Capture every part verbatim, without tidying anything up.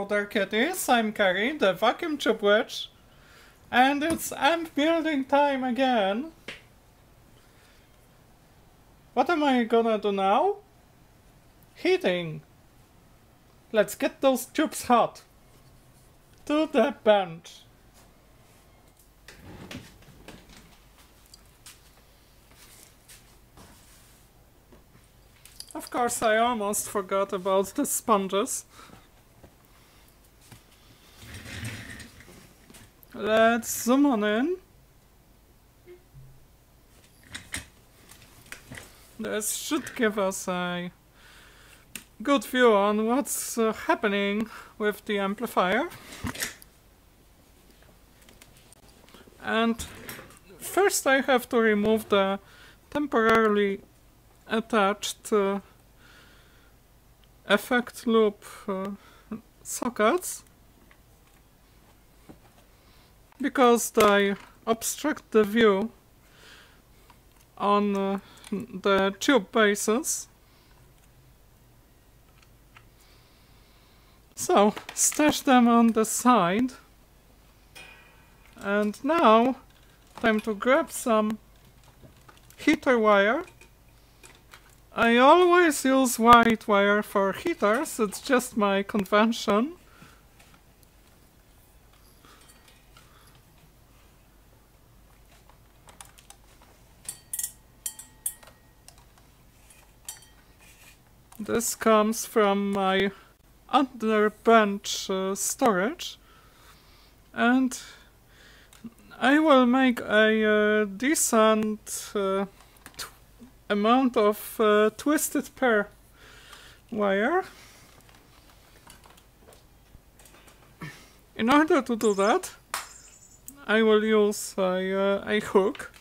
there kitties, I'm Carrie, the vacuum tube witch, and it's amp building time again. What am I gonna do now? Heating. Let's get those tubes hot. To the bench. Of course, I almost forgot about the sponges. Let's zoom on in. This should give us a good view on what's uh, happening with the amplifier. And first I have to remove the temporarily attached uh, effect loop uh, sockets, because they obstruct the view on uh, the tube bases. So, stash them on the side. And now, time to grab some heater wire. I always use white wire for heaters, it's just my convention. This comes from my underbench uh, storage, and I will make a uh, decent uh, amount of uh, twisted pair wire. In order to do that, I will use a, uh, a hook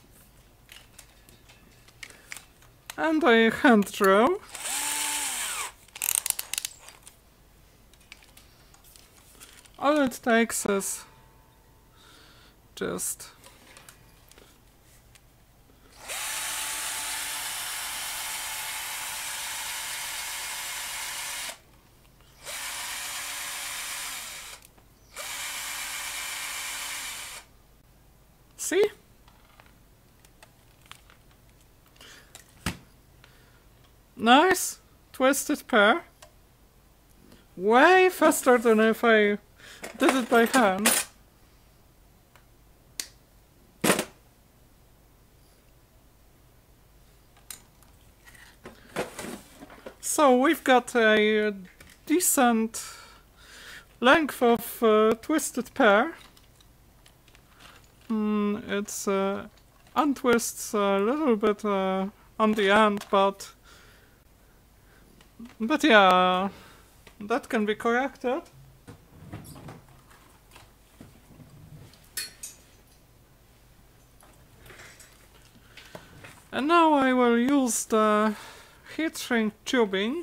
and a hand drill. All it takes is just see? Nice twisted pair. Way faster than if I did it by hand. So we've got a decent length of uh, twisted pair. Mm, it's uh, untwists a little bit uh, on the end, but but yeah, that can be corrected. And now I will use the heat shrink tubing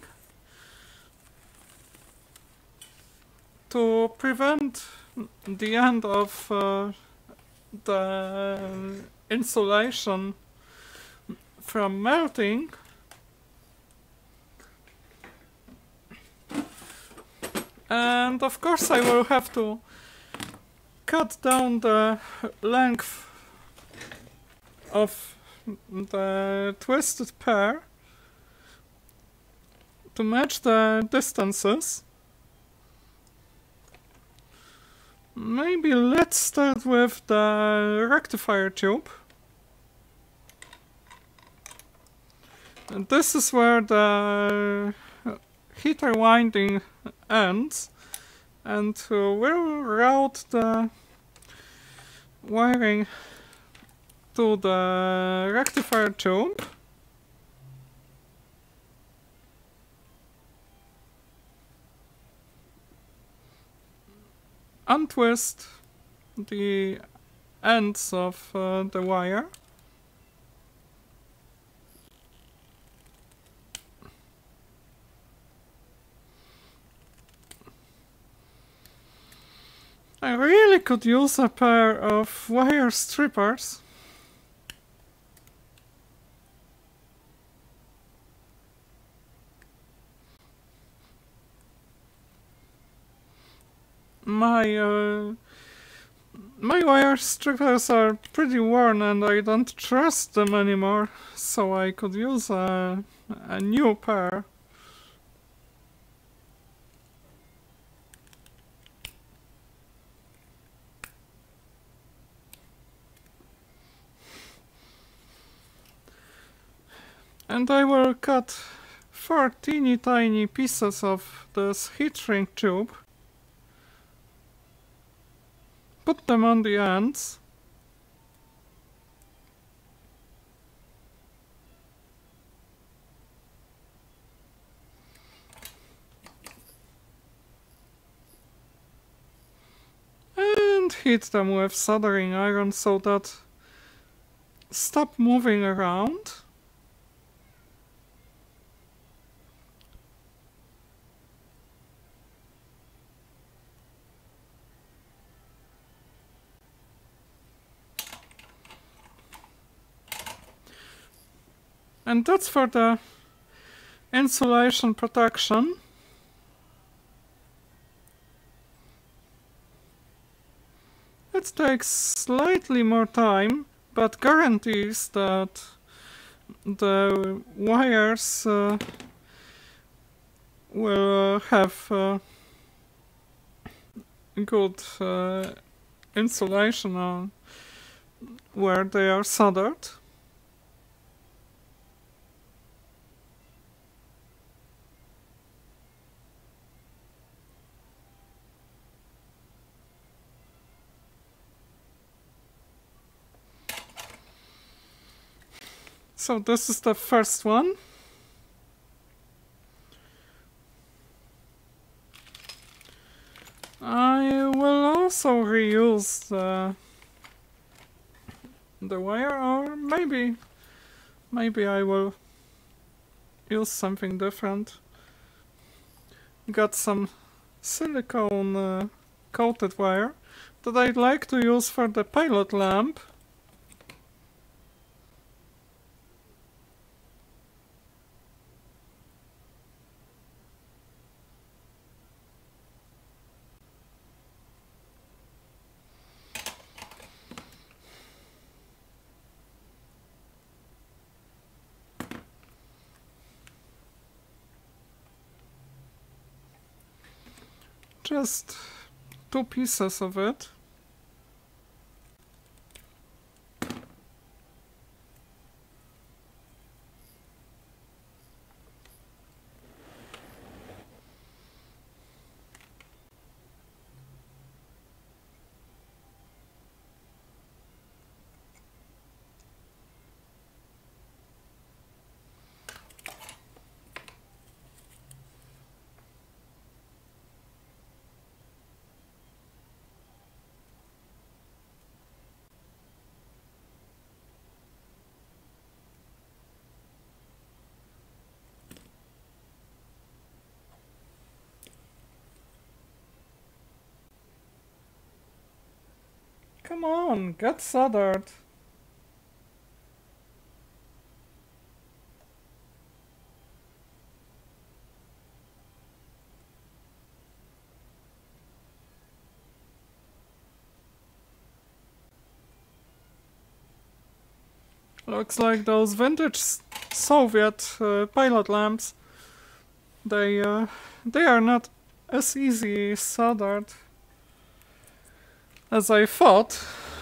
to prevent the end of uh, the insulation from melting. And of course I will have to cut down the length of the twisted pair to match the distances. Maybe let's start with the rectifier tube. And this is where the heater winding ends, and uh, we'll route the wiring to the rectifier tube. Untwist the ends of uh, the wire. I really could use a pair of wire strippers. my uh, my wire strippers are pretty worn and I don't trust them anymore, so I could use a, a new pair. And I will cut four teeny tiny pieces of this heat shrink tube, put them on the ends, and heat them with soldering iron so that stop moving around. And that's for the insulation protection. It takes slightly more time, but guarantees that the wires uh, will have uh, good uh, insulation on where they are soldered. So this is the first one. I will also reuse the, the wire, or maybe maybe I will use something different. Got some silicone uh, coated wire that I'd like to use for the pilot lamp. Just two pieces of it. Come on, get soldered. Looks like those vintage Soviet uh, pilot lamps. They uh, they are not as easy soldered as I thought.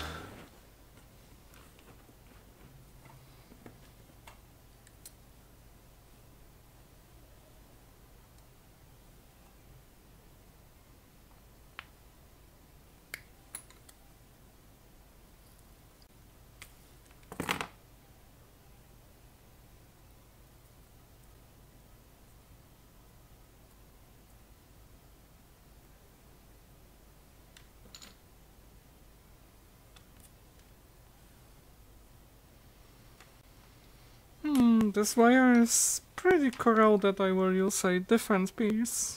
Hmm, this wire is pretty corroded. I will use a different piece.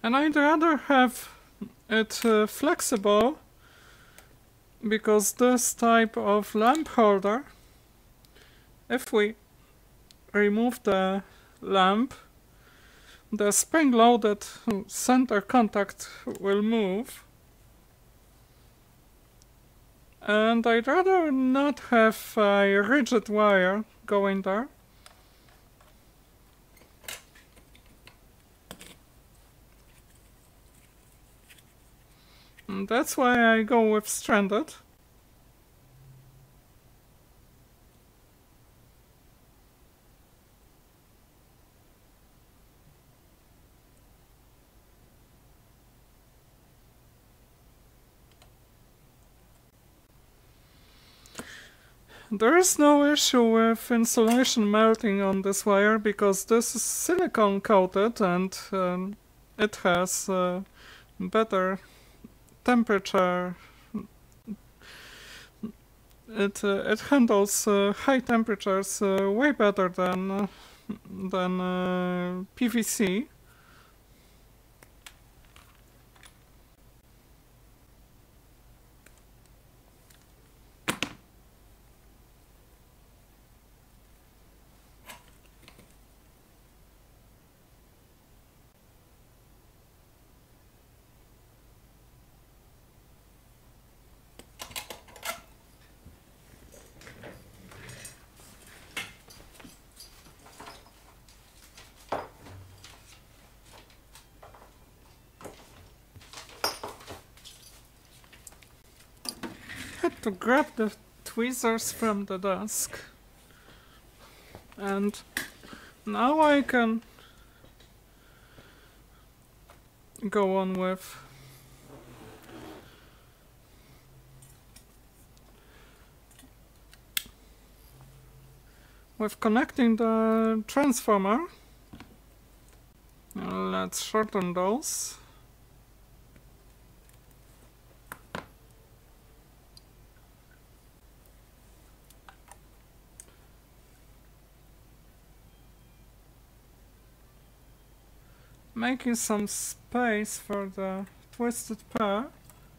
And I'd rather have it uh, flexible, because this type of lamp holder, if we remove the lamp, the spring-loaded center contact will move. And I'd rather not have a rigid wire going there. And that's why I go with stranded. There is no issue with insulation melting on this wire, because this is silicone coated and um, it has uh, better temperature. It uh, it handles uh, high temperatures uh, way better than uh, than uh, P V C. Had to grab the tweezers from the desk, and now I can go on with with connecting the transformer. Uh, let's shorten those. Making some space for the twisted pair.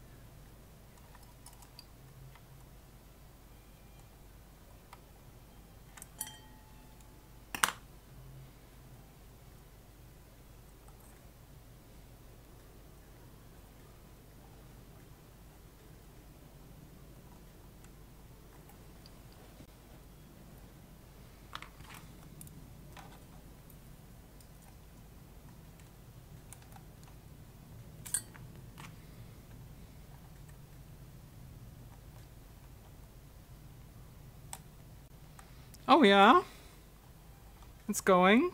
Oh yeah, it's going.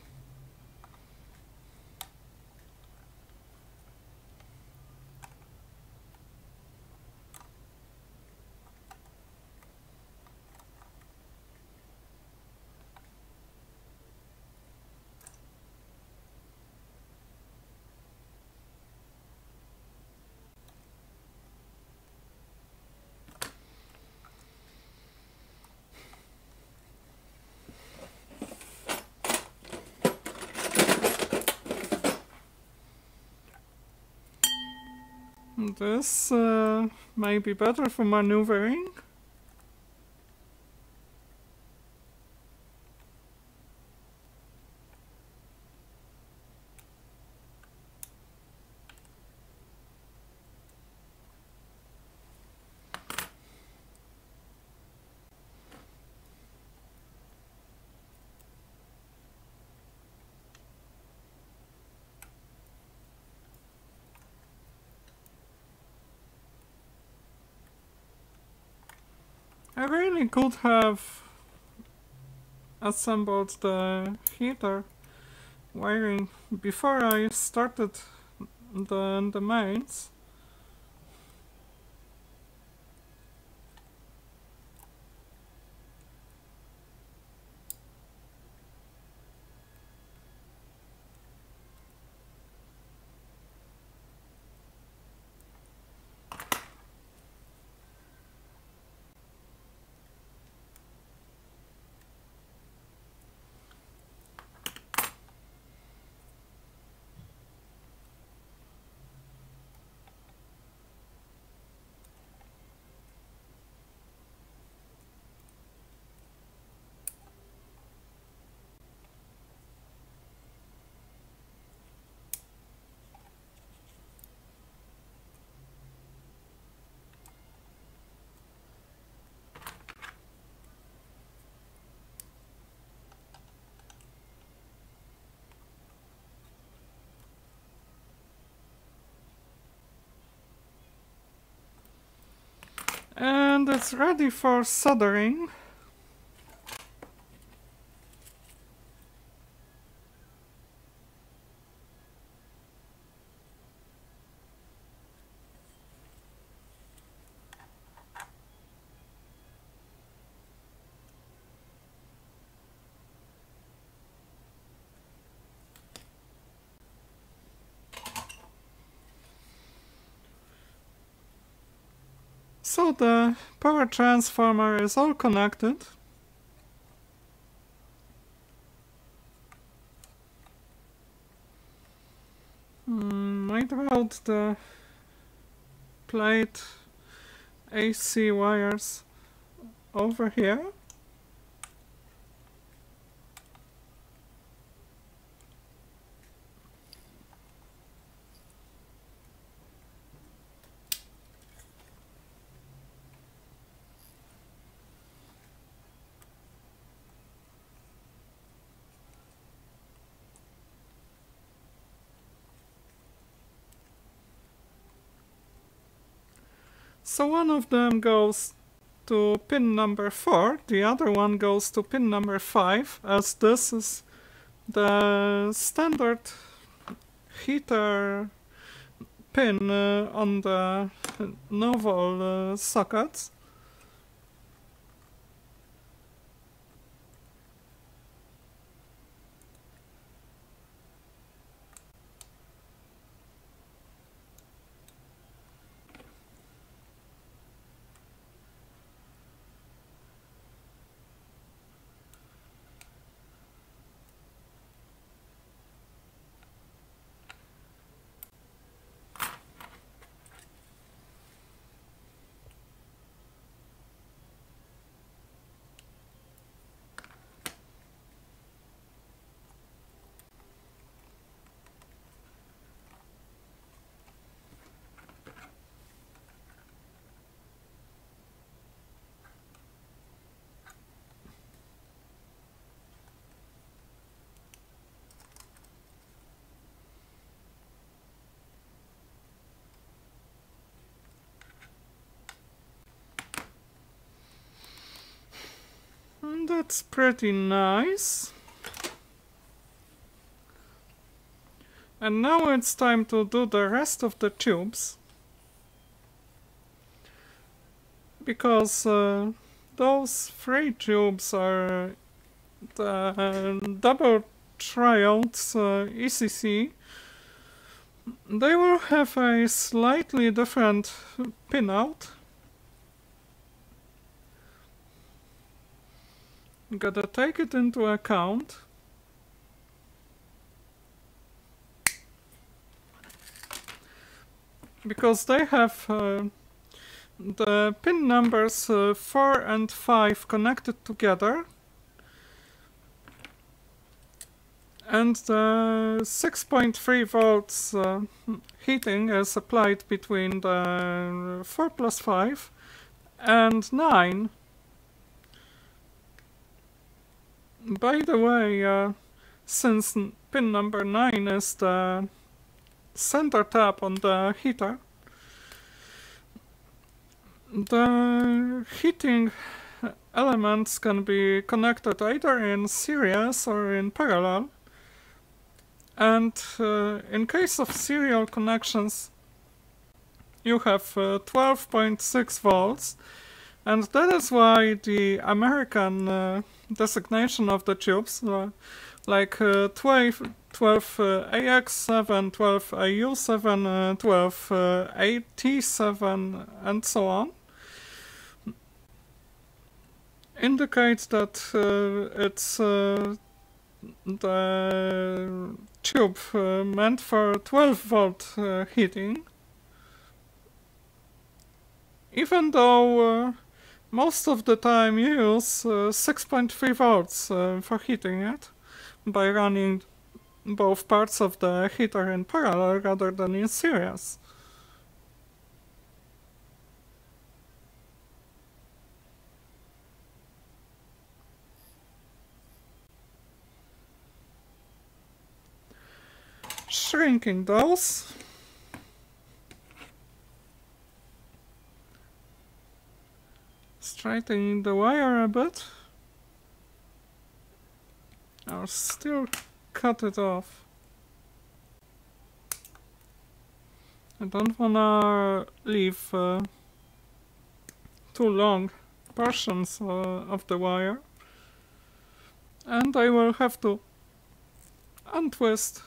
This uh, may be better for maneuvering. I really could have assembled the heater wiring before I started the, the mains. And it's ready for soldering. So the power transformer is all connected. Mm, might route the plate A C wires over here. So one of them goes to pin number four, the other one goes to pin number five, as this is the standard heater pin uh, on the novel uh, sockets. And that's pretty nice. And now it's time to do the rest of the tubes. Because uh, those three tubes are the double triodes uh, E C C. They will have a slightly different pinout. Gotta take it into account. Because they have uh, the pin numbers uh, four and five connected together. And the six point three volts uh, heating is applied between the four plus five and nine. By the way, uh, since pin number nine is the center tap on the heater, the heating elements can be connected either in series or in parallel. And uh, in case of serial connections, you have uh, twelve point six volts, and that is why the American uh, designation of the tubes, uh, like uh, twelve, twelve uh, A X seven, twelve A U seven, uh, twelve uh, A T seven, and so on, indicates that uh, it's uh, the tube uh, meant for twelve volt uh, heating, even though uh, most of the time you use uh, six point three volts uh, for heating it by running both parts of the heater in parallel rather than in series. Shrinking those. straightening the wire a bit. I'll still cut it off. I don't wanna leave uh, too long portions uh, of the wire. And I will have to untwist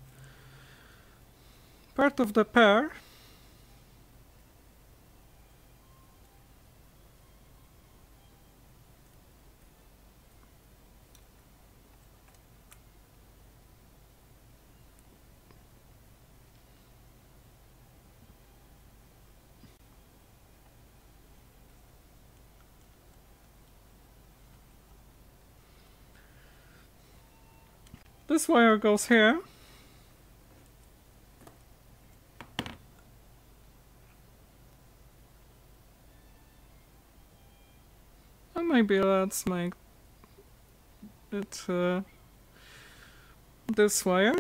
part of the pair. This wire goes here. And maybe let's make it uh, this wire.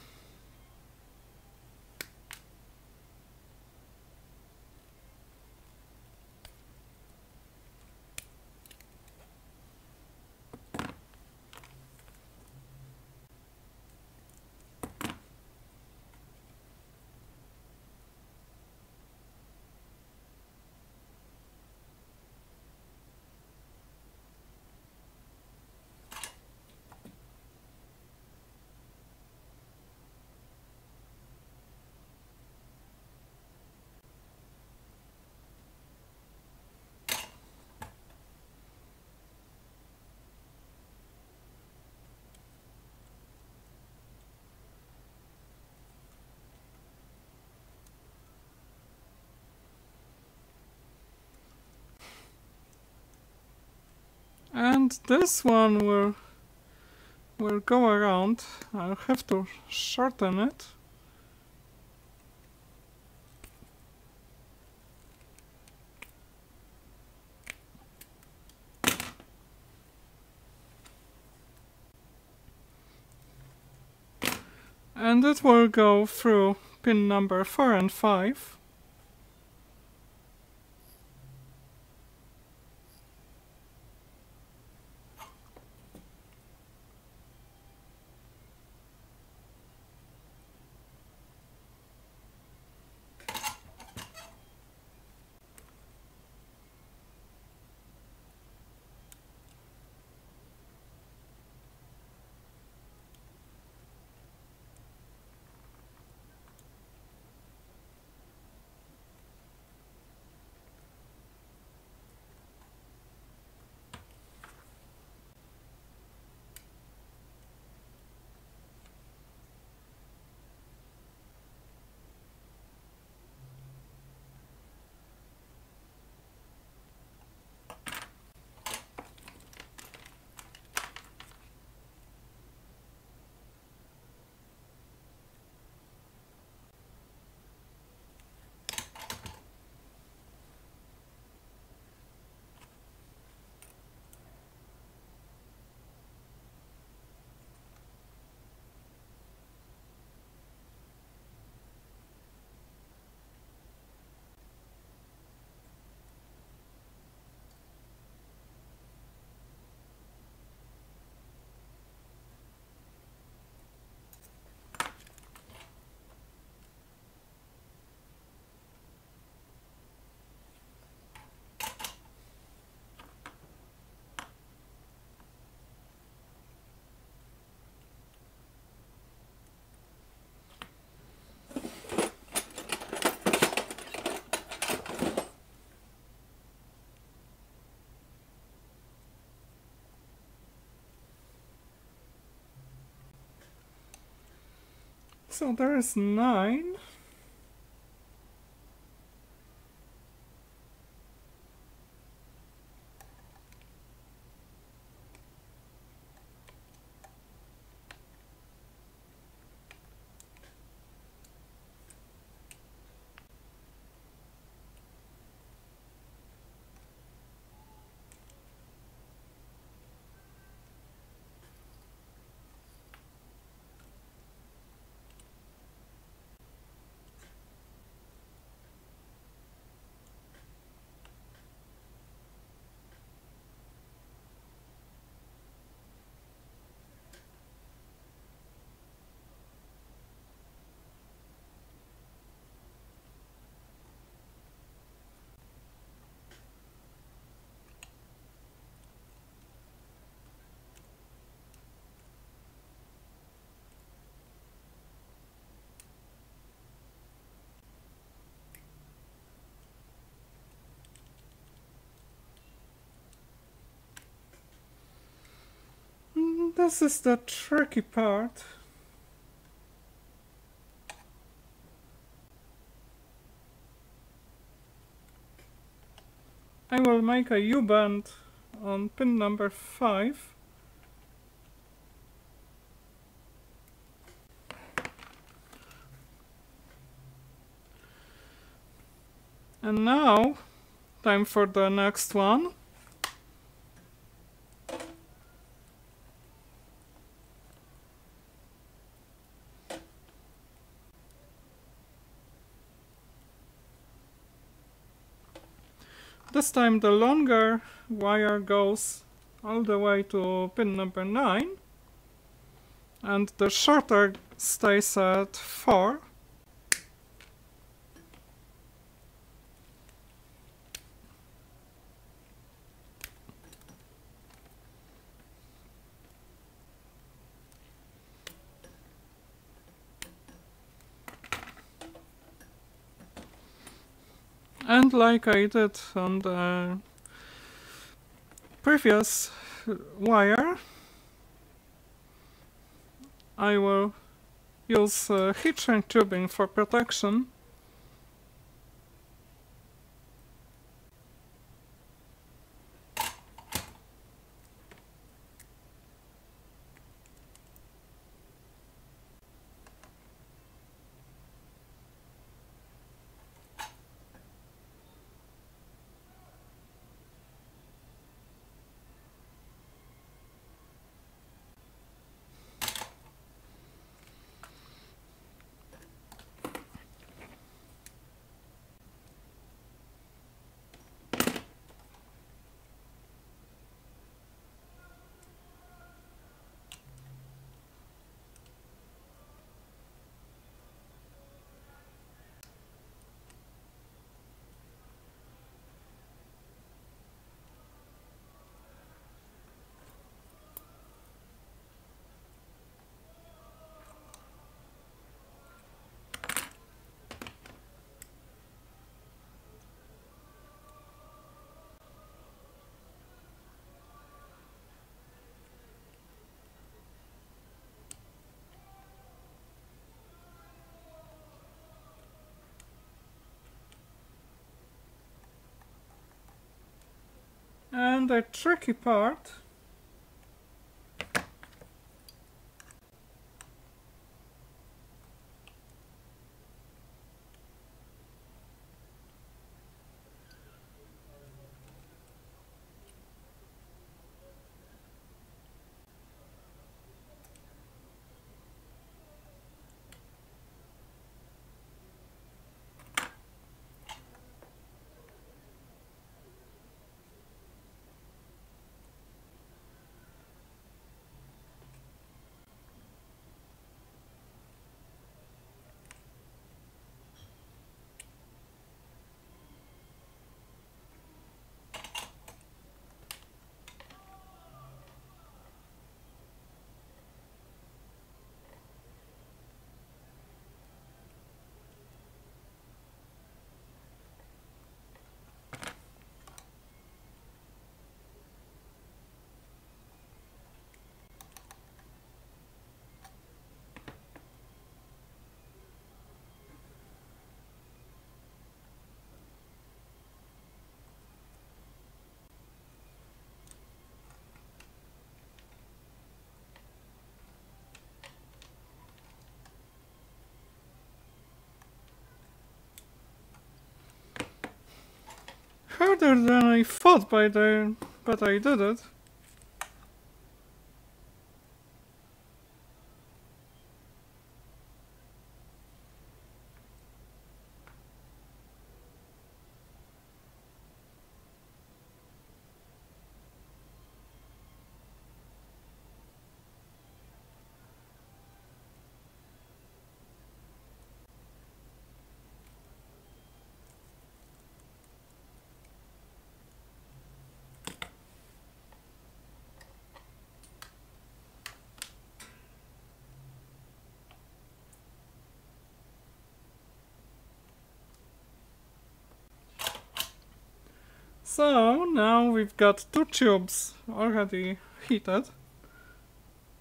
And this one will will go around. I'll have to shorten it. And it will go through pin number four and five. So there's nine. This is the tricky part. I will make a U-bend on pin number five. And now, time for the next one. This time the longer wire goes all the way to pin number nine, and the shorter stays at four. And like I did on the previous wire, I will use uh, heat shrink tubing for protection. And the tricky part harder than I thought, by the but I did it. So, now we've got two tubes already heated.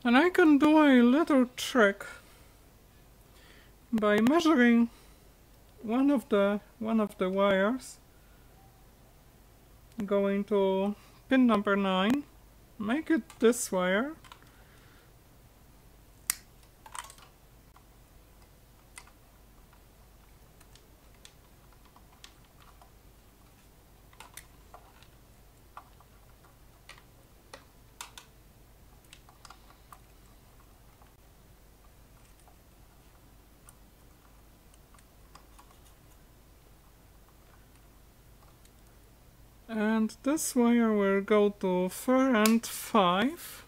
And I can do a little trick by measuring one of the one of the wires going to pin number nine, make it this wire, and this wire will go to four and five.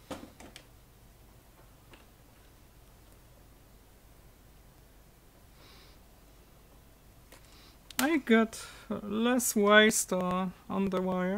I get less waste uh, on the wire.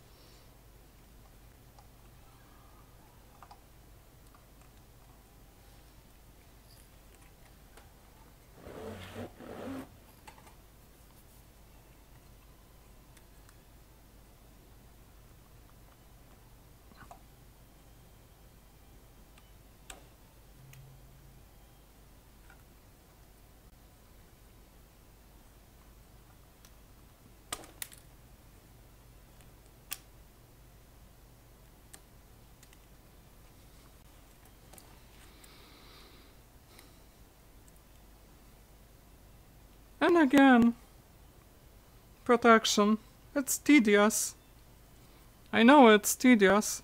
And again, protection. It's tedious. I know it's tedious,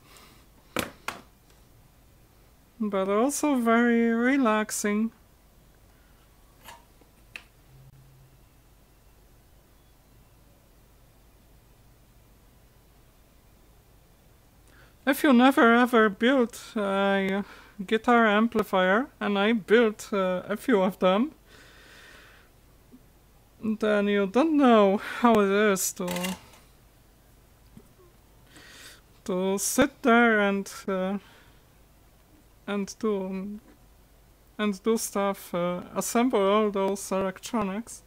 but also very relaxing. If you never ever built a guitar amplifier, and I built uh, a few of them, then you don't know how it is to to sit there and uh, and do and do stuff, uh, assemble all those electronics.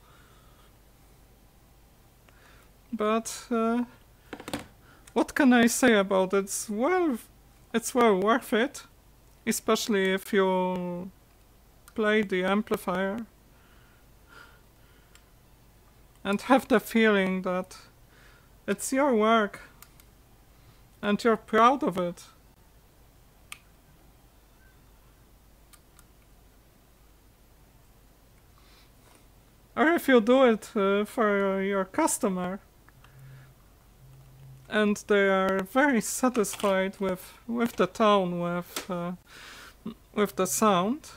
But uh, what can I say about it? It's well, it's well worth it, especially if you play the amplifier and have the feeling that it's your work and you're proud of it. Or if you do it uh, for your customer and they are very satisfied with with the tone, with uh, with the sound.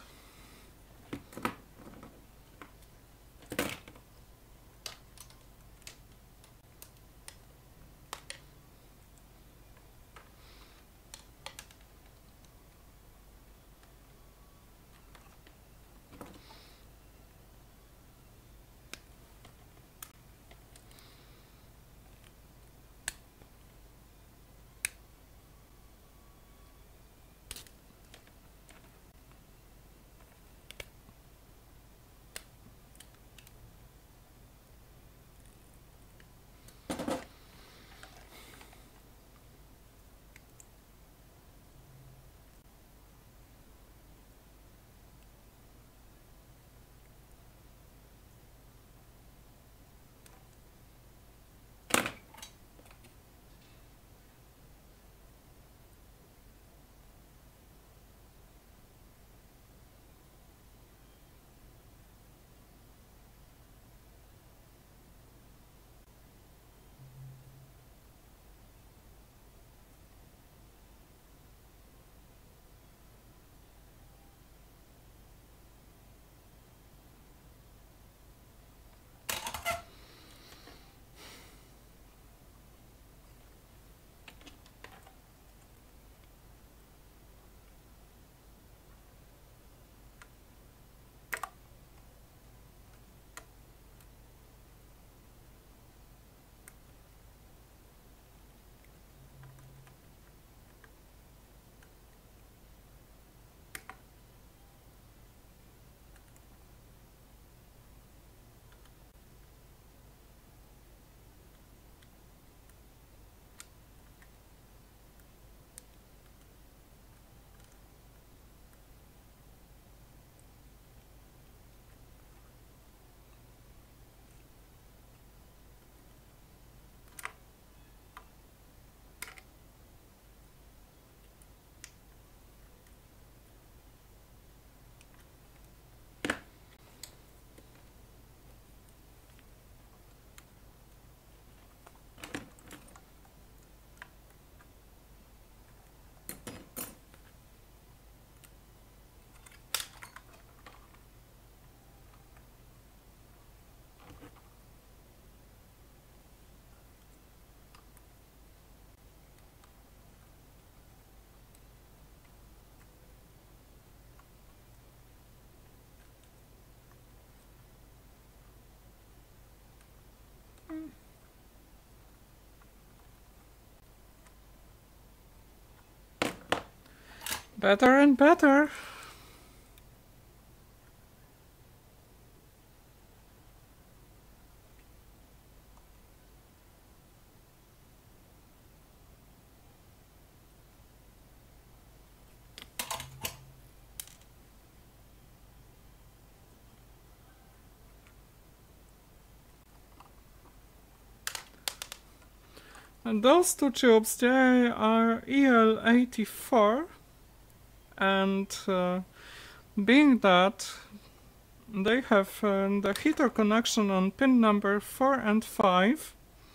Better and better. And those two tubes, they are E L eighty-four, and uh, being that they have uh, the heater connection on pin number four and five,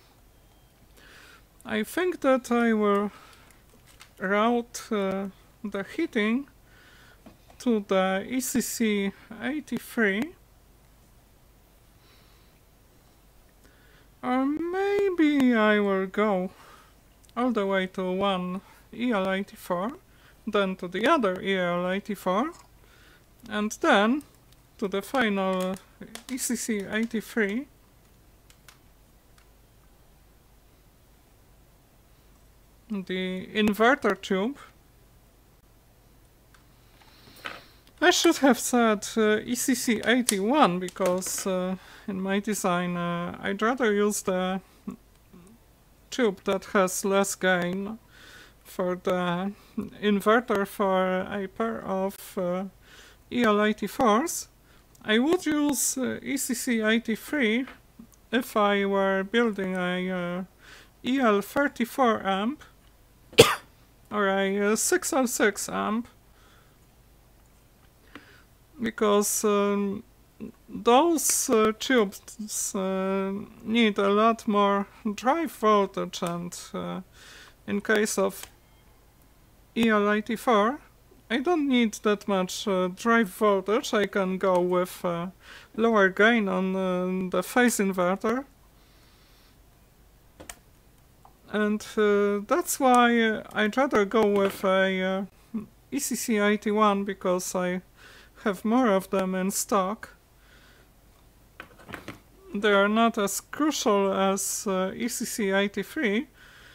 I think that I will route uh, the heating to the E C C eighty-three, or maybe I will go all the way to one E L eighty-four, then to the other E L eighty-four, and then to the final E C C eighty-three. The inverter tube. I should have said uh, E C C eighty-one, because uh, in my design uh, I'd rather use the tube that has less gain for the inverter for a pair of uh, E L eighty-fours. I would use uh, E C C eighty-three if I were building a uh, E L thirty-four amp or a uh, six L six amp, because um, those uh, tubes uh, need a lot more drive voltage, and uh, in case of E L eighty-four I don't need that much uh, drive voltage. I can go with uh, lower gain on uh, the phase inverter, and uh, that's why uh, I'd rather go with a uh, E C C eighty-one, because I have more of them in stock. They are not as crucial as uh, E C C eighty-three.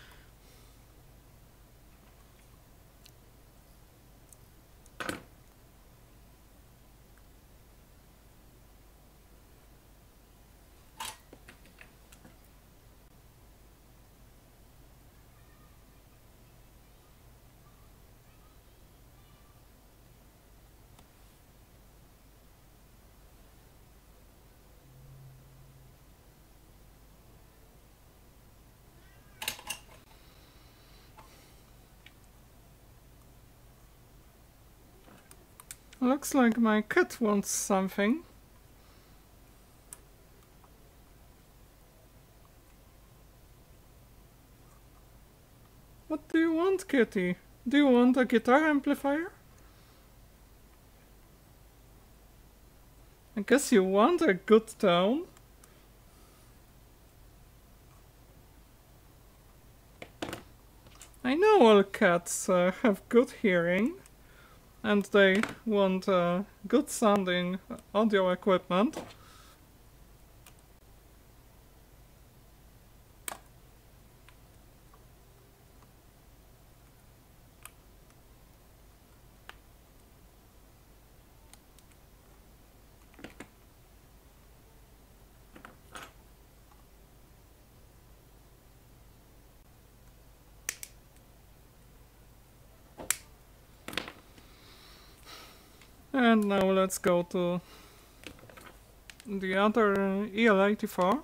Looks like my cat wants something. What do you want, kitty? Do you want a guitar amplifier? I guess you want a good tone. I know all cats uh, have good hearing, and they want uh, good sounding audio equipment. And now let's go to the other E L eighty-four.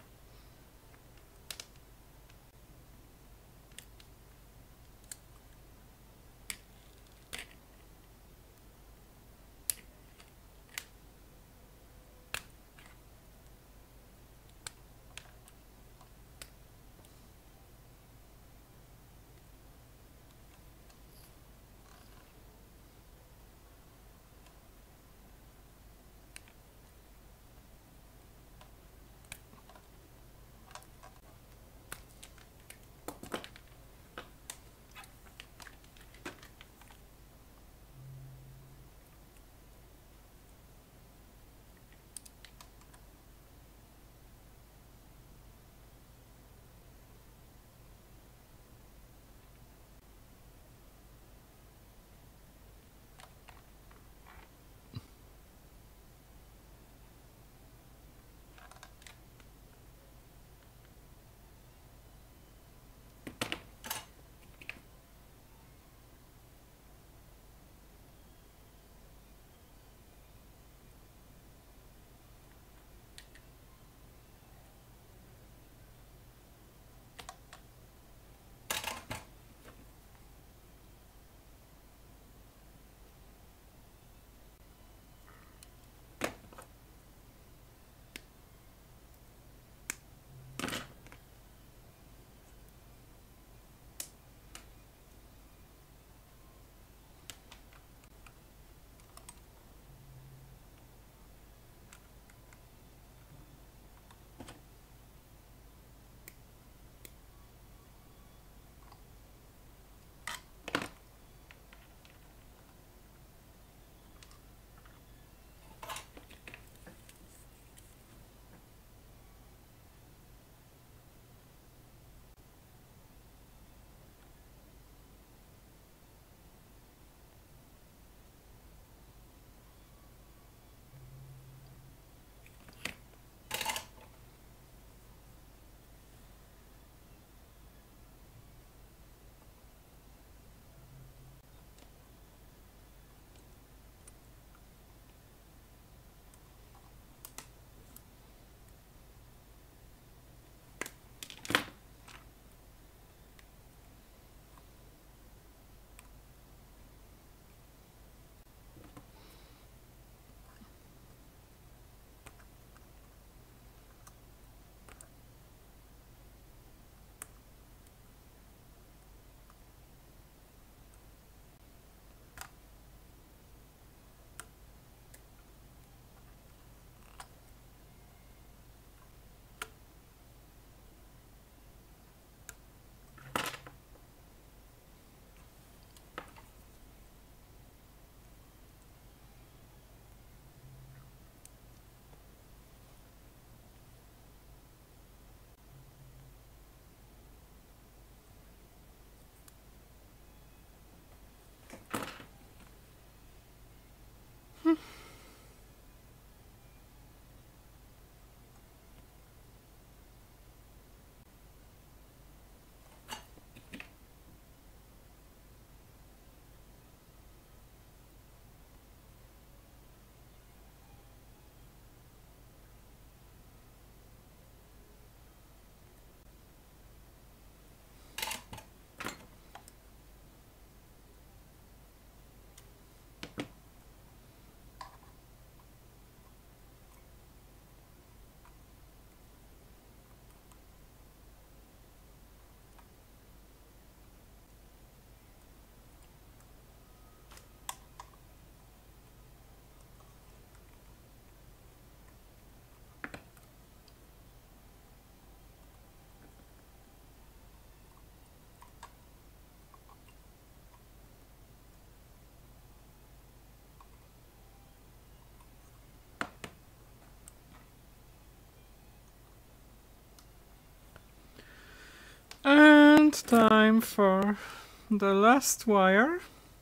And time for the last wire.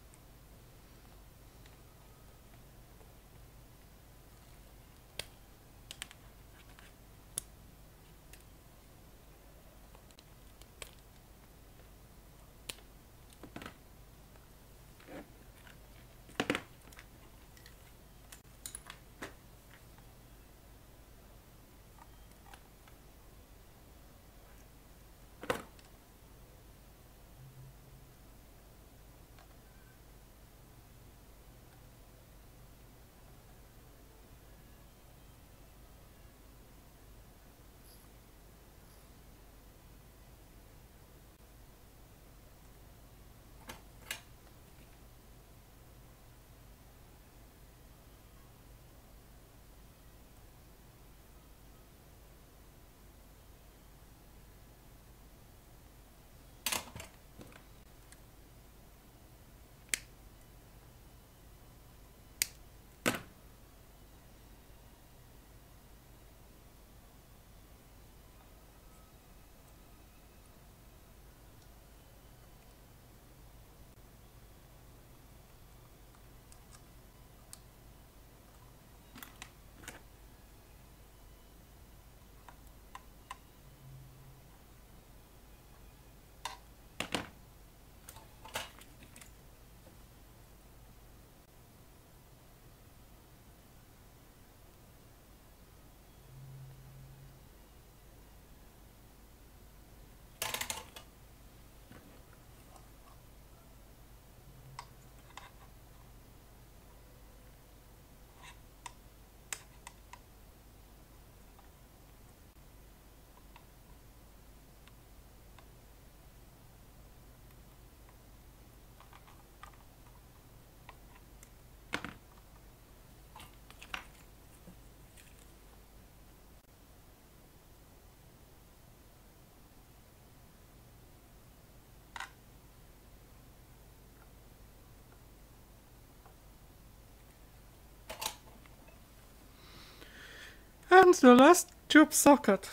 And the last tube socket.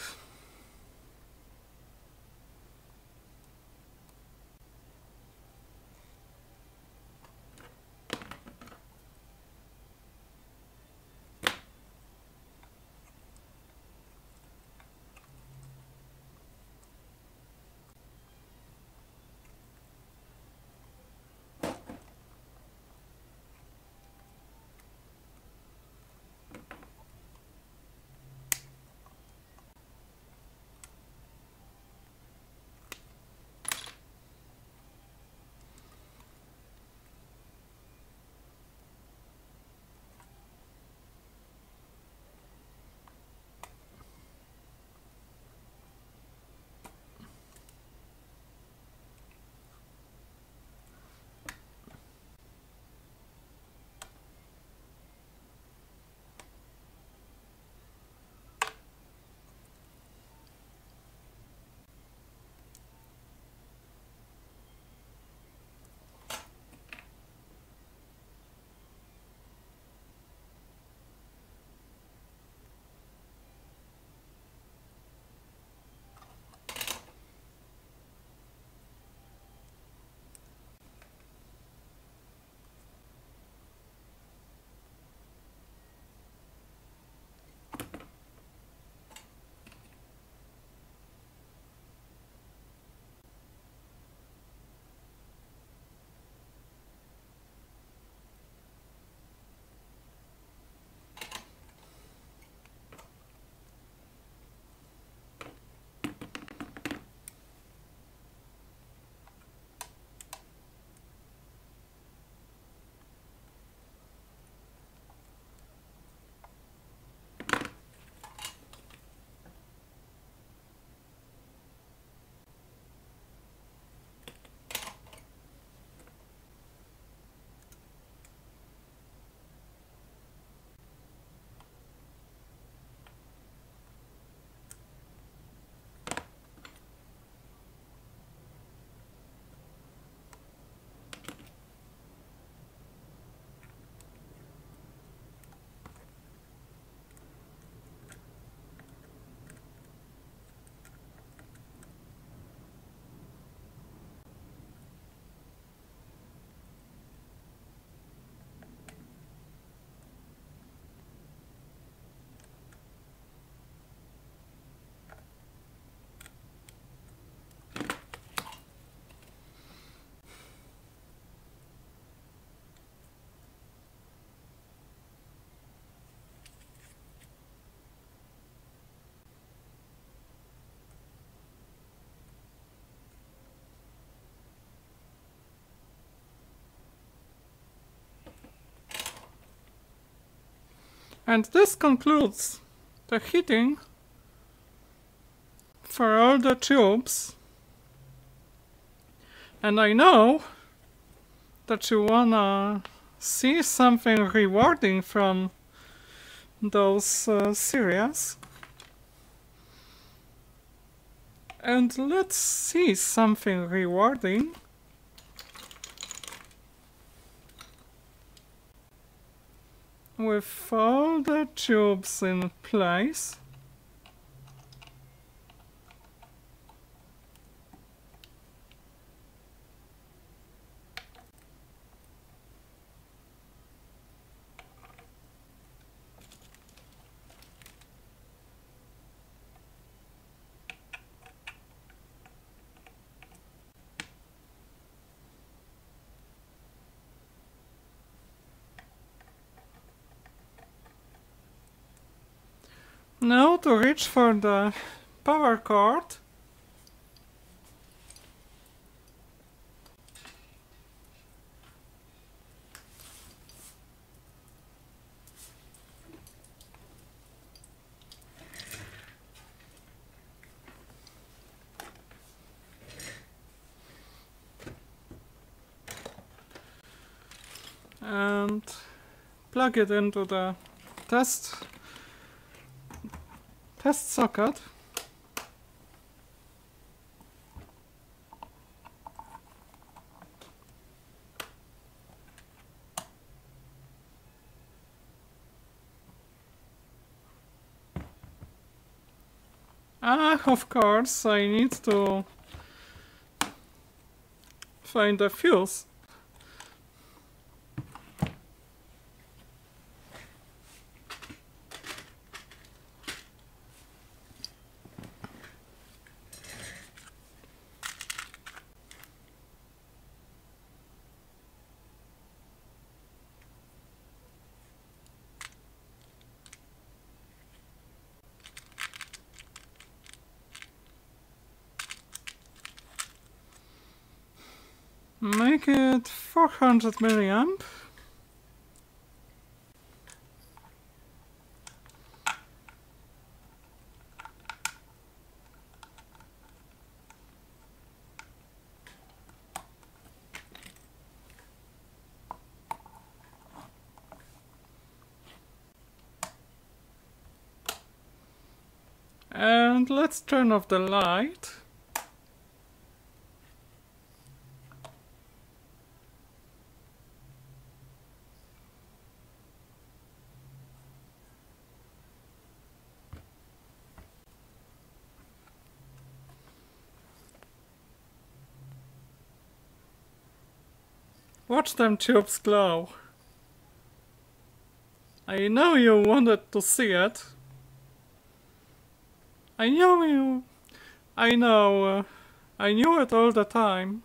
And this concludes the heating for all the tubes. And I know that you wanna see something rewarding from those uh, series. And let's see something rewarding. With all the tubes in place. Now to reach for the power cord. And plug it into the test test socket. Ah, of course, I need to find a fuse. Make it four hundred milliamp. And let's turn off the light. Watch them tubes glow. I know you wanted to see it. I know you. I know. Uh, I knew it all the time.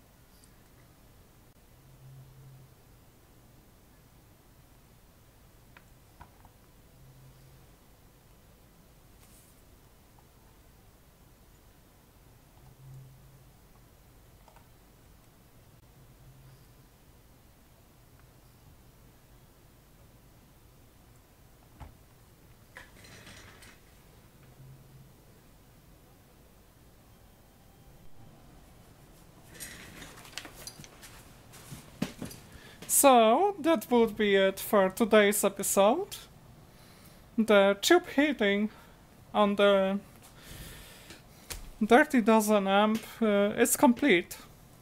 So, that would be it for today's episode. The tube heating on the Dirty Dozen amp uh, is complete.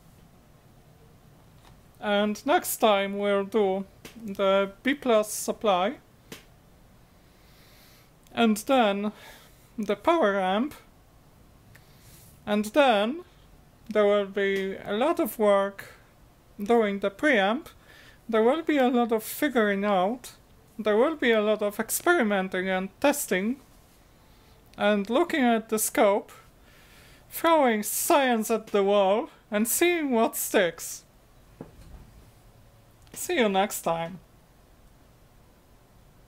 And next time we'll do the B plus supply. And then the power amp. And then there will be a lot of work doing the preamp. There will be a lot of figuring out, there will be a lot of experimenting and testing, and looking at the scope, throwing science at the wall, and seeing what sticks. See you next time.